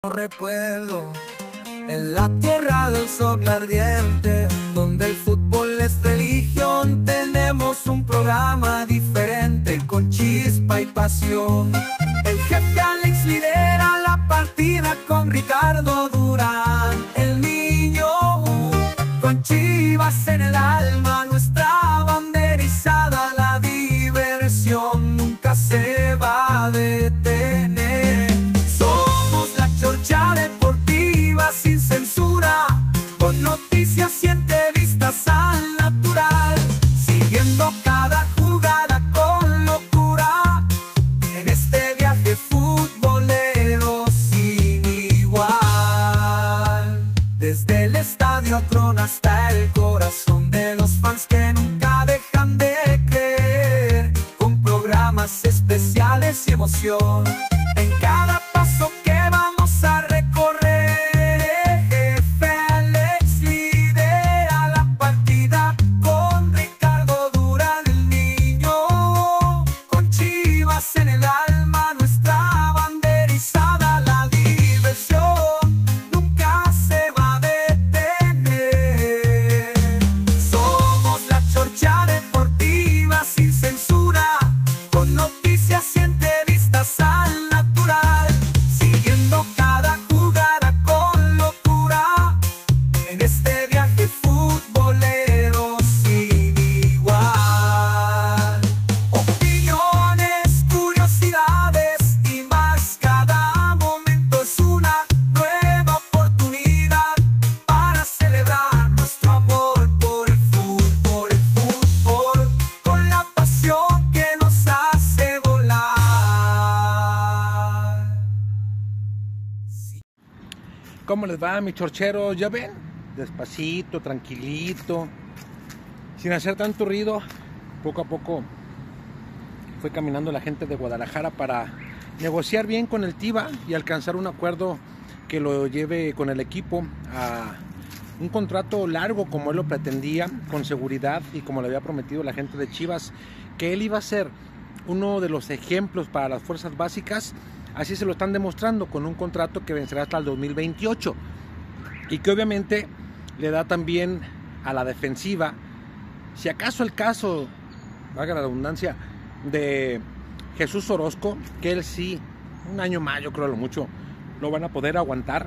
Recuerdo en la tierra del sol ardiente, donde el fútbol es religión, tenemos un programa diferente con chispa y pasión. El jefe Alex lidera la partida con Ricardo Durán, el niño con Chivas en el alma, nuestra bandera izada, la diversión nunca se va a detener. Chorcha deportiva sin censura, con noticias y entrevistas al natural, siguiendo cada jugada con locura, en este viaje futbolero sin igual. Desde el estadio trona hasta el corazón de los fans que nunca dejan de creer, con programas especiales y emoción en cada paso que vamos a recorrer. Jefe Alex lidera la partida con Ricardo Durán, el niño con Chivas en el alma, nuestra bandera izada, la diversión nunca se va a detener. Somos la Chorcha deportiva sin censura, con noticias y entrevistas al natural, siguiendo cada jugada con locura, en este viaje futbolero sin igual. Opiniones, curiosidades y más, cada momento es una nueva oportunidad para celebrar nuestro amor por el fútbol, con la pasión que nos hace volar. ¿Cómo les va, mis chorcheros? ¿Ya ven? Despacito, tranquilito, sin hacer tanto ruido. Poco a poco fue caminando la gente de Guadalajara para negociar bien con el Tiva y alcanzar un acuerdo que lo lleve con el equipo a un contrato largo como él lo pretendía, con seguridad, y como le había prometido la gente de Chivas, que él iba a ser uno de los ejemplos para las fuerzas básicas. Así se lo están demostrando con un contrato que vencerá hasta el 2028 y que obviamente le da también a la defensiva, si acaso el caso, valga la redundancia, de Jesús Orozco, que él sí, un año más yo creo a lo mucho lo van a poder aguantar,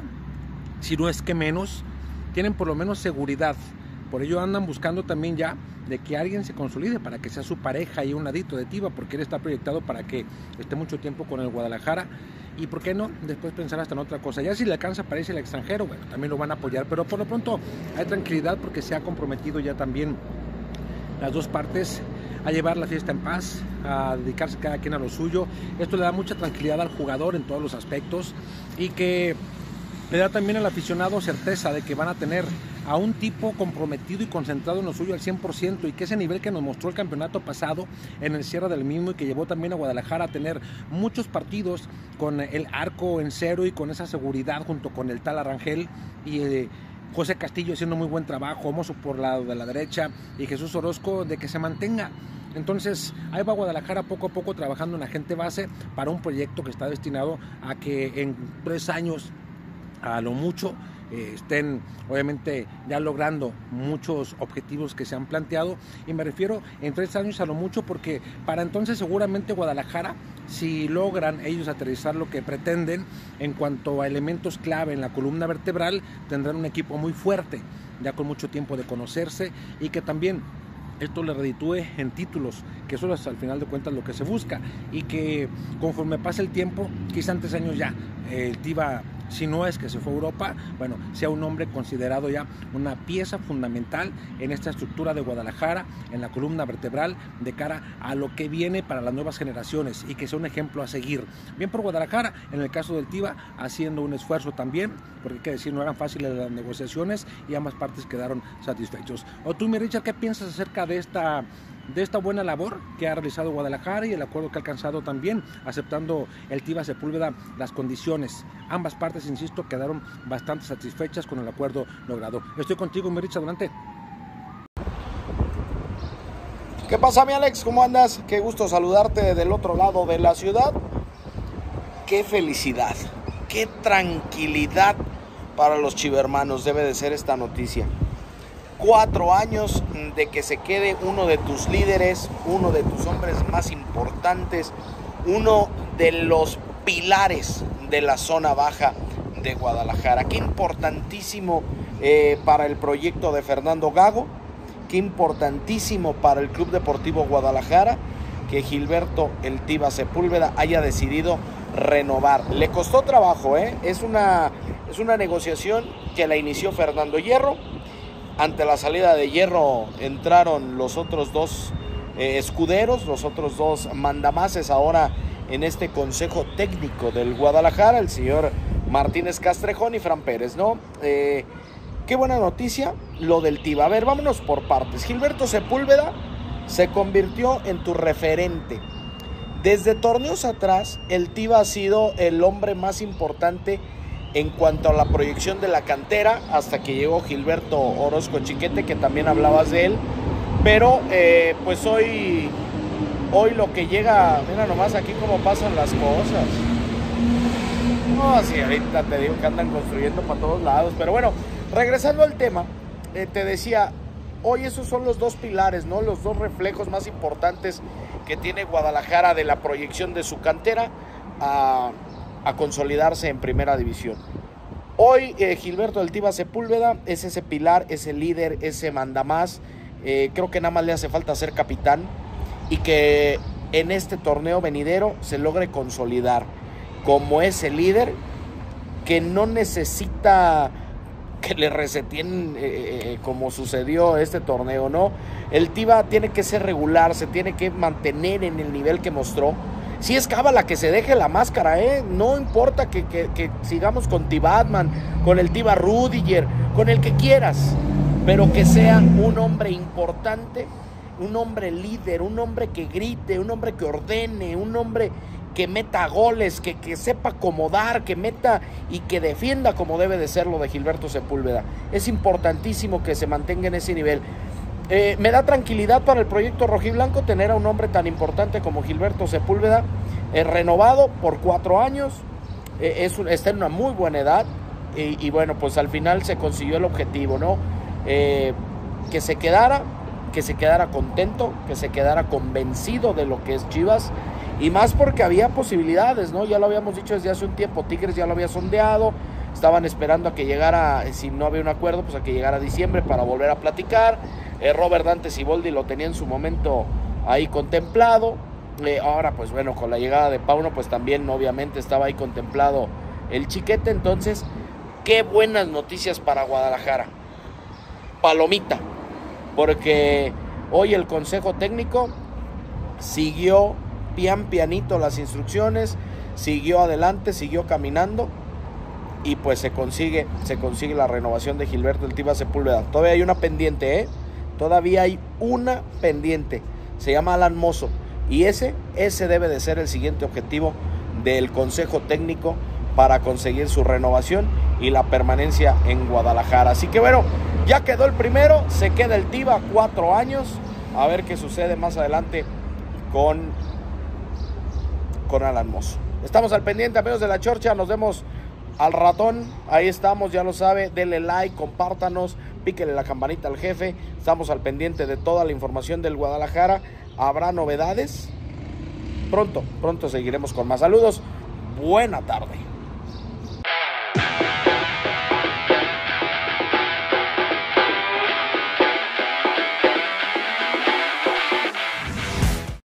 si no es que menos, tienen por lo menos seguridad. Por ello andan buscando también ya de que alguien se consolide para que sea su pareja y un ladito de Tiva, porque él está proyectado para que esté mucho tiempo con el Guadalajara, y por qué no después pensar hasta en otra cosa. Ya si le alcanza para irse al extranjero, bueno, también lo van a apoyar, pero por lo pronto hay tranquilidad porque se ha comprometido ya también las dos partes a llevar la fiesta en paz, a dedicarse cada quien a lo suyo. Esto le da mucha tranquilidad al jugador en todos los aspectos, y que le da también al aficionado certeza de que van a tener a un tipo comprometido y concentrado en lo suyo al 100%, y que ese nivel que nos mostró el campeonato pasado en el cierre del mismo, y que llevó también a Guadalajara a tener muchos partidos con el arco en cero y con esa seguridad junto con el tal Arrangel y José Castillo haciendo muy buen trabajo, Mozo por lado de la derecha y Jesús Orozco, de que se mantenga. Entonces ahí va Guadalajara poco a poco trabajando en la gente base para un proyecto que está destinado a que en 3 años a lo mucho estén obviamente ya logrando muchos objetivos que se han planteado, y me refiero en 3 años a lo mucho porque para entonces seguramente Guadalajara, si logran ellos aterrizar lo que pretenden en cuanto a elementos clave en la columna vertebral, tendrán un equipo muy fuerte, ya con mucho tiempo de conocerse, y que también esto le reditúe en títulos, que eso es al final de cuentas lo que se busca, y que conforme pase el tiempo, quizá en 3 años ya el Tiva, si no es que se fue a Europa, bueno, sea un hombre considerado ya una pieza fundamental en esta estructura de Guadalajara, en la columna vertebral, de cara a lo que viene para las nuevas generaciones, y que sea un ejemplo a seguir. Bien por Guadalajara, en el caso del Tiva, haciendo un esfuerzo también, porque hay que decir, no eran fáciles las negociaciones y ambas partes quedaron satisfechos. O tú, mi Richard, ¿qué piensas acerca de esta buena labor que ha realizado Guadalajara y el acuerdo que ha alcanzado también, aceptando el Tiva Sepúlveda las condiciones? Ambas partes, insisto, quedaron bastante satisfechas con el acuerdo logrado. Estoy contigo, mi Richard, adelante. ¿Qué pasa, mi Alex? ¿Cómo andas? Qué gusto saludarte del otro lado de la ciudad. Qué felicidad qué tranquilidad para los chivermanos debe de ser esta noticia. 4 años de que se quede uno de tus líderes, uno de tus hombres más importantes, uno de los pilares de la zona baja de Guadalajara. Qué importantísimo para el proyecto de Fernando Gago, qué importantísimo para el Club Deportivo Guadalajara que Gilberto El Tiva Sepúlveda haya decidido renovar. Le costó trabajo, es una negociación que la inició Fernando Hierro. Ante la salida de Hierro entraron los otros dos escuderos, los otros dos mandamases ahora en este consejo técnico del Guadalajara, el señor Martínez Castrejón y Fran Pérez, ¿no? Qué buena noticia lo del Tiva. A ver, vámonos por partes. Gilberto Sepúlveda se convirtió en tu referente. Desde torneos atrás, el Tiva ha sido el hombre más importante en cuanto a la proyección de la cantera, hasta que llegó Gilberto Orozco Chiquete, que también hablabas de él. Pero pues hoy lo que llega, mira nomás aquí cómo pasan las cosas. No, sí, ahorita te digo que andan construyendo para todos lados. Pero bueno, regresando al tema, te decía, hoy esos son los dos pilares, ¿no? Los dos reflejos más importantes que tiene Guadalajara de la proyección de su cantera a consolidarse en primera división. Hoy Gilberto El Tiva Sepúlveda es ese pilar, ese líder, ese mandamás. Creo que nada más le hace falta ser capitán y que en este torneo venidero se logre consolidar como ese líder que no necesita que le reseteen como sucedió este torneo, ¿no? El Tiva tiene que ser regular, se tiene que mantener en el nivel que mostró. Si es cábala que se deje la máscara, no importa que sigamos con T-Batman, con el Tiva Rudiger, con el que quieras, pero que sea un hombre importante, un hombre líder, un hombre que grite, un hombre que ordene, un hombre que meta goles, que sepa acomodar, que meta y que defienda como debe de ser lo de Gilberto Sepúlveda. Es importantísimo que se mantenga en ese nivel. Me da tranquilidad para el proyecto rojiblanco tener a un hombre tan importante como Gilberto Sepúlveda, renovado por 4 años, está en una muy buena edad y bueno, pues al final se consiguió el objetivo, ¿no? Que se quedara contento, que se quedara convencido de lo que es Chivas, y más porque había posibilidades, ¿no? Ya lo habíamos dicho desde hace un tiempo, Tigres ya lo había sondeado, estaban esperando a que llegara, si no había un acuerdo, pues a que llegara diciembre para volver a platicar. Robert Dante Siboldi lo tenía en su momento ahí contemplado. Ahora pues bueno, con la llegada de Pauno pues también obviamente estaba ahí contemplado el Chiquete. Entonces, qué buenas noticias para Guadalajara. Palomita, porque hoy el consejo técnico siguió pianito las instrucciones, siguió adelante, siguió caminando y pues se consigue la renovación de Gilberto El Tiva Sepúlveda. Todavía hay una pendiente, todavía hay una pendiente, se llama Alan Mozo, y ese debe de ser el siguiente objetivo del consejo técnico para conseguir su renovación y la permanencia en Guadalajara. Así que bueno, ya quedó el primero, se queda el Tiva 4 años, a ver qué sucede más adelante con Alan Mozo. Estamos al pendiente, amigos de La Chorcha, nos vemos al ratón, ahí estamos, ya lo sabe, denle like, compártanos, píquele la campanita al jefe, estamos al pendiente de toda la información del Guadalajara, habrá novedades, pronto seguiremos con más. Saludos, buena tarde.